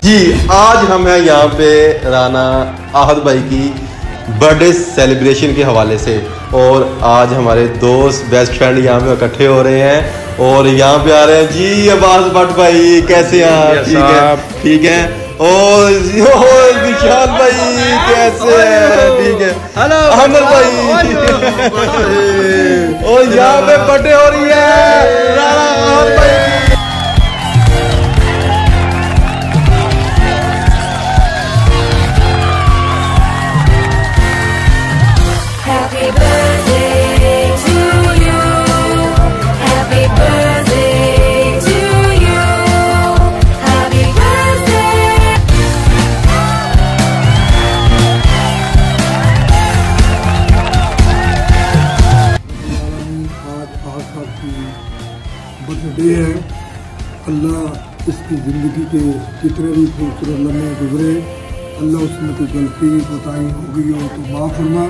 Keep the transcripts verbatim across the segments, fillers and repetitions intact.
जी आज हम हैं यहाँ पे राना आहद भाई की बर्थडे सेलिब्रेशन के हवाले से, और आज हमारे दोस्त बेस्ट फ्रेंड यहाँ पे इकट्ठे हो रहे हैं और यहाँ पे आ रहे हैं जी अब्बास भट्ट भाई। कैसे हैं आप? ठीक है ठीक है। और विशाल भाई कैसे हैं? ठीक है। हेलो अहमद भाई। और यहाँ पे बर्थडे हो रही है राना आहद भाई। बर्थडे है। अल्लाह इसकी ज़िंदगी के जितने भी खूबसूरत लम्हे गुजरे, अल्लाह उसमें कोई गलती बताई होगी हो तो माफ़ फरमा।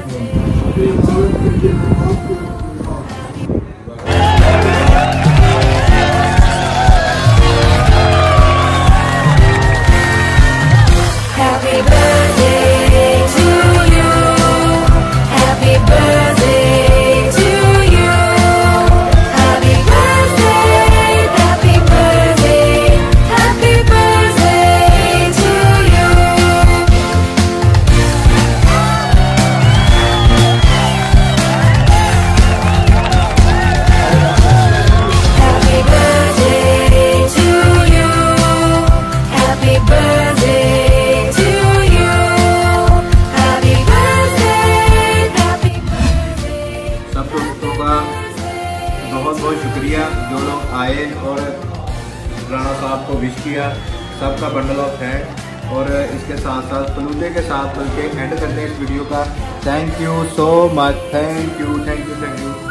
बहुत बहुत शुक्रिया जो लोग आए और राणा साहब को विश किया, सबका बंडल ऑफ थैंक। और इसके साथ साथ फलूदे के साथ मिलकर एंड करते हैं इस वीडियो का। Thank you so much. Thank you thank you thank you.